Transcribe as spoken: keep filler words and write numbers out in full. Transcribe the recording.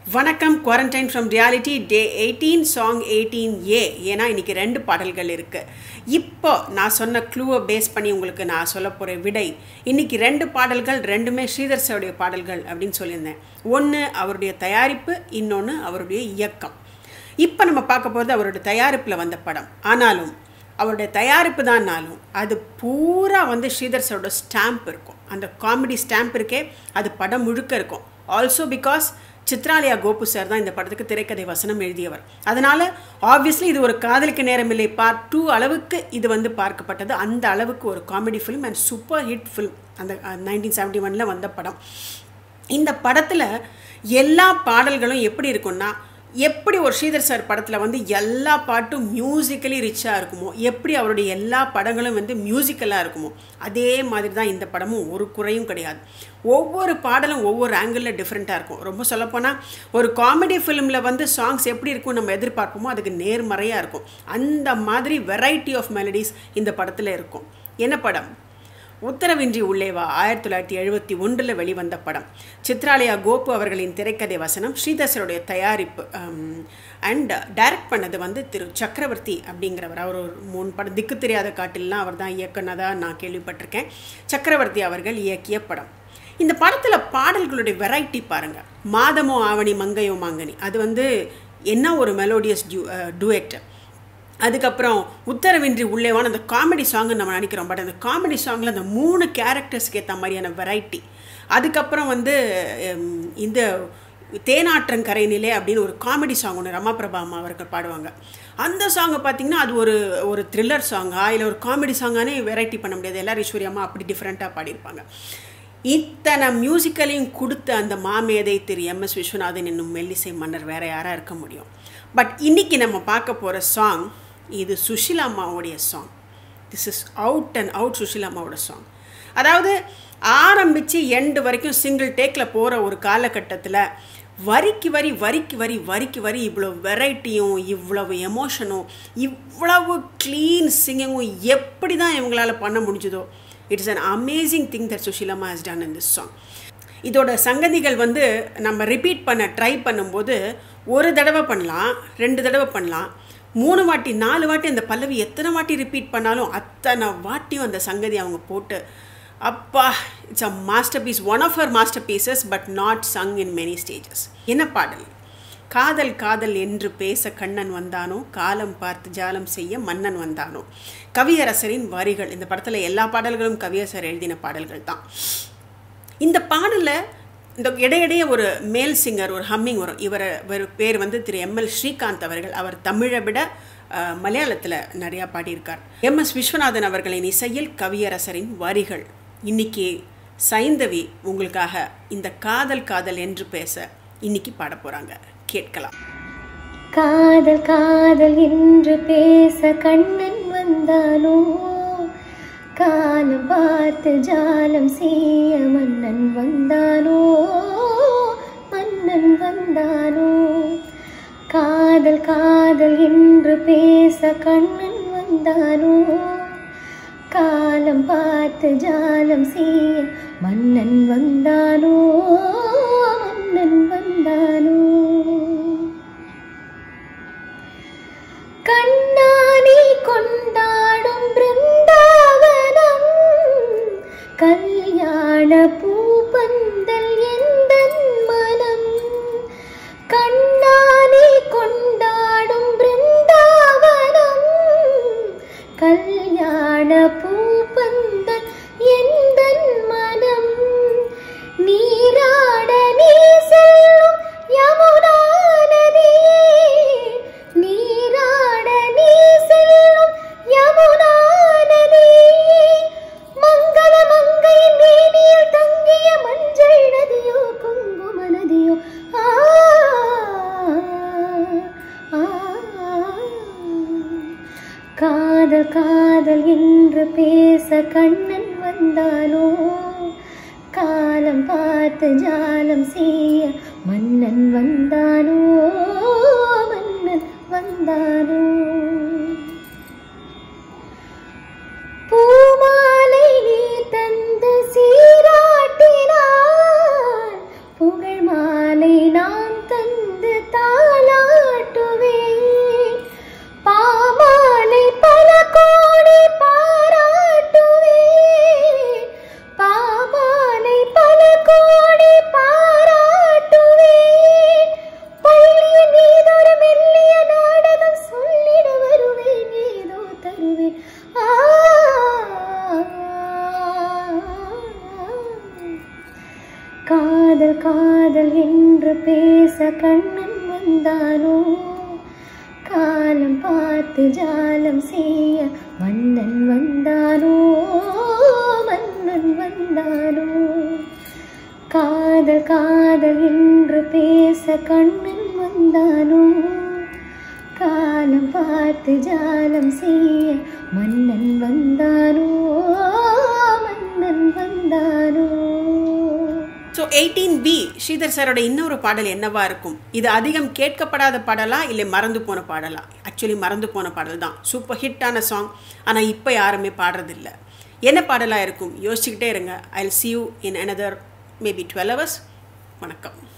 வணக்கம் quarantine from reality day eighteen song eighteen A. ஏன்னா இன்றைக்கி ரெண்டு பாடல்கள் இருக்குது. இப்போ நான் சொன்ன க்ளூவை பேஸ் பண்ணி உங்களுக்கு நான் சொல்ல போகிற விடை, இன்றைக்கி ரெண்டு பாடல்கள் ரெண்டுமே ஸ்ரீதர் சாருடைய பாடல்கள் அப்படின்னு சொல்லியிருந்தேன். ஒன்று அவருடைய தயாரிப்பு, இன்னொன்று அவருடைய இயக்கம். இப்போ நம்ம பார்க்க போகிறது அவருடைய தயாரிப்பில் வந்த படம். ஆனாலும் அவருடைய தயாரிப்பு தான்னாலும் அது பூரா வந்து ஸ்ரீதர் சாரோட ஸ்டாம்ப் இருக்கும். அந்த காமெடி ஸ்டாம்ப் இருக்கே, அது படம் முழுக்க இருக்கும். Also because Chitralaya Gopu sir தான் இந்த படத்துக்கு திரைக்கதை வசனம் எழுதியவர். அதனால் ஆப்வியஸ்லி இது ஒரு காதலுக்கு நேரமில்லை பார்ட் டூ அளவுக்கு இது வந்து பார்க்கப்பட்டது. அந்த அளவுக்கு ஒரு comedy film and super hit film. அந்த நைன்டீன் செவன்ட்டி ஒனில் வந்த படம். இந்த படத்தில் எல்லா பாடல்களும் எப்படி இருக்குன்னா, எப்படி ஒரு ஸ்ரீதர் சார் படத்தில் வந்து எல்லா பாட்டும் மியூசிக்கலி ரிச்சாக இருக்குமோ, எப்படி அவருடைய எல்லா படங்களும் வந்து மியூசிக்கலாக இருக்குமோ, அதே மாதிரி தான் இந்த படமும். ஒரு குறையும் கிடையாது. ஒவ்வொரு பாடலும் ஒவ்வொரு ஆங்கிளில் டிஃப்ரெண்ட்டாக இருக்கும். ரொம்ப சொல்லப்போனால் ஒரு காமெடி ஃபிலிமில் வந்து சாங்ஸ் எப்படி இருக்கும் நம்ம எதிர்பார்ப்போமோ அதுக்கு நேர்மறையாக இருக்கும். அந்த மாதிரி வெரைட்டி ஆஃப் மெலடிஸ் இந்த படத்தில் இருக்கும். என்ன படம்? உத்தரவின்றி உள்ளேவா ஆயிரத்தி தொள்ளாயிரத்தி எழுபத்தி ஒன்றில் வெளிவந்த படம். சித்ராலயா கோபு அவர்களின் திரைக்கதை வசனம், ஸ்ரீதர் சாருடைய தயாரிப்பு அண்ட் டைரக்ட் பண்ணது வந்து திரு சக்கரவர்த்தி அப்படிங்கிறவர். அவர் ஒரு மூணு படம், திக்கு தெரியாத காட்டில்லாம் அவர் தான் இயக்குனதாக நான் கேள்விப்பட்டிருக்கேன். சக்கரவர்த்தி அவர்கள் இயக்கிய படம். இந்த படத்தில் பாடல்களுடைய வெரைட்டி பாருங்கள். மாதமோ ஆவணி மங்கையோ மாங்கனி, அது வந்து என்ன ஒரு மெலோடியஸ் டியூ டூயட். அதுக்கப்புறம் உத்தரவின்றி உள்ளேவான அந்த காமெடி சாங்கு நம்ம நினைக்கிறோம். பட் அந்த காமெடி சாங்கில் அந்த மூணு கேரக்டர்ஸ்க்கு ஏற்ற மாதிரியான வெரைட்டி. அதுக்கப்புறம் வந்து இந்த தேனாற்றங்கரையினிலே அப்படின்னு ஒரு காமெடி சாங் ஒன்று ரமாபிரபா அம்மா அவர்கள் பாடுவாங்க. அந்த சாங்கை பார்த்திங்கன்னா அது ஒரு ஒரு த்ரில்லர் சாங்கா இல்லை ஒரு காமெடி சாங்கானே வெரைட்டி பண்ண முடியாது. எல்லாரும் ஈஸ்வரி அம்மா அப்படி டிஃப்ரெண்ட்டாக பாடியிருப்பாங்க. இத்தனை மியூசிக்கலையும் கொடுத்த அந்த மாமேதை திரு எம் எஸ் விஸ்வநாதன் என்னும் மெல்லிசை மன்னர் வேறு யாராக இருக்க முடியும்? பட் இன்றைக்கி நம்ம பார்க்க போகிற சாங் இது சுஷீலா அம்மாவுடைய song. This is out and out Susheela அம்மாவோட சாங். அதாவது ஆரம்பித்து எண்டு வரைக்கும் சிங்கிள் டேக்கில் போகிற ஒரு காலகட்டத்தில் வரிக்கு வரி வரிக்கு வரி வரிக்கு வரி இவ்வளோ வெரைட்டியும் இவ்வளவு எமோஷனும் இவ்வளவு க்ளீன் சிங்கிங்கும் எப்படி தான் இவங்களால் பண்ண முடிஞ்சதோ, it is an amazing thing that Susheela அம்மா has done in this song. இதோட சங்கதிகள் வந்து நம்ம ரிப்பீட் பண்ண ட்ரை பண்ணும்போது ஒரு தடவை பண்ணலாம், ரெண்டு தடவை பண்ணலாம், மூணு வாட்டி நாலு வாட்டி அந்த பல்லவி எத்தனை வாட்டி ரிப்பீட் பண்ணாலும் அத்தனை வாட்டியும் அந்த சங்கதி அவங்க போட்டு அப்பா, it's a masterpiece. One of her masterpieces but not sung in many stages. என்ன பாடல்? காதல் காதல் என்று பேச கண்ணன் வந்தானோ, காலம் பார்த்து ஜாலம் செய்ய மன்னன் வந்தானோ. கவியரசரின் வரிகள். இந்த படத்தில் எல்லா பாடல்களும் கவியரசர் எழுதின பாடல்கள் தான். இந்த பாடலில் இந்த இடையிடையே ஒரு மேல் சிங்கர், ஒரு ஹம்மிங் வரும். இவர் இவர் பேர் வந்து திரு எம் எல் ஸ்ரீகாந்த் அவர்கள். அவர் தமிழை விட மலையாளத்தில் நிறையா பாடியிருக்கார். எம் எஸ் விஸ்வநாதன் அவர்களின் இசையில் கவியரசரின் வரிகள். இன்னைக்கு சைந்தவி உங்களுக்காக இந்த காதல் காதல் என்று பேச இன்னைக்கு பாட போகிறாங்க. கேட்கலாம். காதல் காதல் என்று பேச கண்ணன் வந்தானோ, காலம் பார்த்து ஜாலம் செய்ய மன்னன் வந்தானோ, மன்னன் வந்தானோ. காதல் காதல் என்று பேச கண்ணன் வந்தானோ, காலம் பார்த்து ஜாலம் செய்ய மன்னன் வந்தானோ, மன்னன் வந்தானோ. கண்ணானி கொண்டாடும் பிருந்தாவனம், கல்யாண பூப்பந்தல் எந்தன் மனம். கண்ணானி கொண்டாடும் பிருந்தாவனம், கல்யாண பூப்பந்தல் எந்தன் மனம். நீராட நீ செல்லும் யமுனா நதியே, நீராட நீ செல்லும் யமுனா நதியே. மங்கள மங்கை மேனியில் தங்கிய மஞ்சள் நதியோ, குங்கும நதியோ. ஆ காதல் காதல் என்று பேச கண்ணன் வந்தானோ, காலம் பார்த்து ஜாலம் செய்ய மன்னன் வந்தானோ, மன்னன் வந்தானோ. பூமாலை நீ தந்து சீராட்டினான், புகழ் மாலை நான் தந்து கண்ணன் வந்தானோ காலம் பார்த்து ஜாலம் செய்ய மன்னன் வந்தானோ மன்னன் வந்தானோ காதல் காதல் என்று பேச கண்ணன் வந்தானோ காலம் பார்த்து ஜாலம் செய்ய மன்னன் வந்தானோ மன்னன் வந்தானோ. ஸோ எயிட்டீன் பி ஸ்ரீதர் சாரோட இன்னொரு பாடல் என்னவா இருக்கும்? இது அதிகம் கேட்கப்படாத பாடலா இல்லை மறந்து போன பாடலா? ஆக்சுவலி மறந்து போன பாடல் தான், சூப்பர் ஹிட்டான சாங். ஆனால் இப்போ யாருமே பாடுறதில்லை. என்ன பாடலாக இருக்கும்? யோசிச்சுக்கிட்டே இருங்க. I will see you in another maybe twelve hours. வணக்கம்.